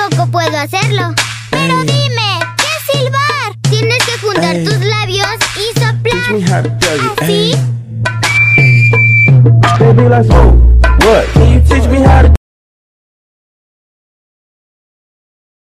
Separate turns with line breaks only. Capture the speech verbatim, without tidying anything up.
tampoco puedo hacerlo. Pero dime, ¿qué es silbar? Tienes que juntar
Ey.
tus labios y
Teach me
soplar.
how to do it.
¿Así?
They be like, oh, what? Can you teach me how to